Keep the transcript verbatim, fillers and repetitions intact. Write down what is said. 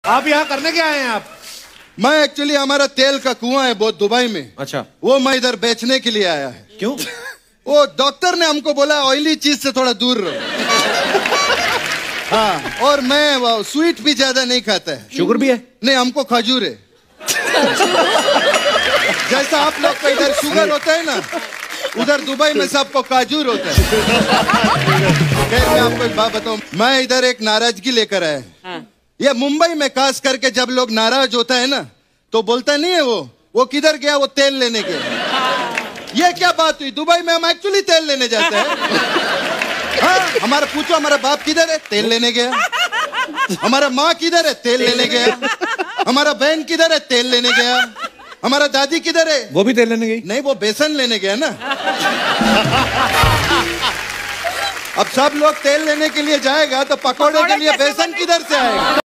आप यहाँ करने क्या आए हैं आप? मैं एक्चुअली हमारा तेल का कुआं है बहुत दुबई में। अच्छा। वो मैं इधर बेचने के लिए आया है। क्यों? वो डॉक्टर ने हमको बोला ऑयली चीज से थोड़ा दूर रहो। हाँ, और मैं वो स्वीट भी ज्यादा नहीं खाता है। शुगर भी है? नहीं, हमको खजूर है। जैसा आप लोग का इधर शुगर होता है ना, उधर दुबई में सबको काजूर होता है। खैर, मैं आपको एक बात बताऊं, मैं इधर एक नाराजगी लेकर आया। हाँ। ये मुंबई में खास करके जब लोग नाराज होता है ना, तो बोलता नहीं है वो वो किधर गया, वो तेल लेने गया। हाँ। ये क्या बात हुई? दुबई में हम एक्चुअली तेल लेने जाते हैं। हाँ, हमारा पूछो हमारा बाप किधर है? तेल लेने गया। हमारा माँ किधर है? तेल लेने गया। हमारा बहन किधर है? तेल लेने गया। हमारा दादी किधर है? वो भी तेल लेने गई। नहीं, वो बेसन लेने गया ना। अब सब लोग तेल लेने के लिए जाएगा तो पकौड़े के लिए बेसन किधर से आएगा?